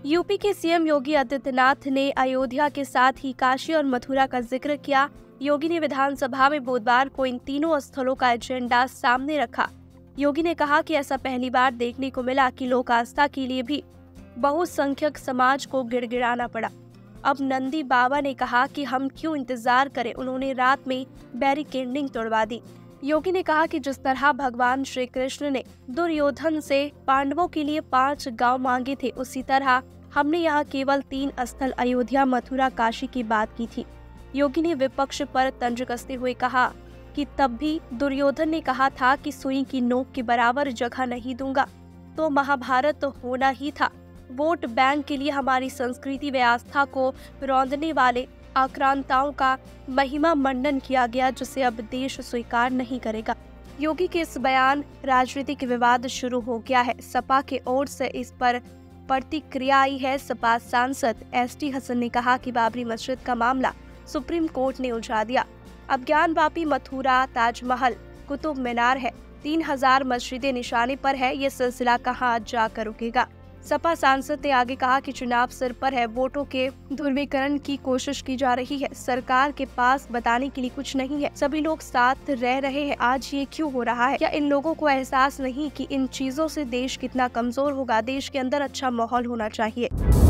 UP के CM Yogi Adityanath ने अयोध्या के साथ ही काशी और मथुरा का जिक्र किया। योगी ने विधानसभा में बुधवार को इन तीनों स्थलों का एजेंडा सामने रखा। योगी ने कहा कि ऐसा पहली बार देखने को मिला कि लोक आस्था के लिए भी बहुसंख्यक समाज को गिड़गिड़ाना पड़ा। अब नंदी बाबा ने कहा कि हम क्यों इंतजार करें, उन्होंने रात में बैरिकेडिंग तोड़वा दी। योगी ने कहा कि जिस तरह भगवान श्री कृष्ण ने दुर्योधन से पांडवों के लिए 5 गांव मांगे थे, उसी तरह हमने यहाँ केवल 3 स्थल अयोध्या, मथुरा, काशी की बात की थी। योगी ने विपक्ष पर तंज कसते हुए कहा कि तब भी दुर्योधन ने कहा था कि सुई की नोक के बराबर जगह नहीं दूंगा, तो महाभारत तो होना ही था। वोट बैंक के लिए हमारी संस्कृति व आस्था को रौंदने वाले आक्रांताओं का महिमा मंडन किया गया, जिसे अब देश स्वीकार नहीं करेगा। योगी के इस बयान राजनीतिक विवाद शुरू हो गया है। सपा के ओर से इस पर प्रतिक्रिया आई है। सपा सांसद एसटी हसन ने कहा कि बाबरी मस्जिद का मामला सुप्रीम कोर्ट ने उलझा दिया। अब ज्ञानवापी, मथुरा, ताजमहल, कुतुब मीनार है, 3000 मस्जिदें निशाने पर है। ये सिलसिला कहाँ जाकर रुकेगा। सपा सांसद ने आगे कहा कि चुनाव सिर पर है, वोटों के ध्रुवीकरण की कोशिश की जा रही है। सरकार के पास बताने के लिए कुछ नहीं है, सभी लोग साथ रह रहे हैं। आज ये क्यों हो रहा है? क्या इन लोगों को एहसास नहीं कि इन चीजों से देश कितना कमजोर होगा? देश के अंदर अच्छा माहौल होना चाहिए।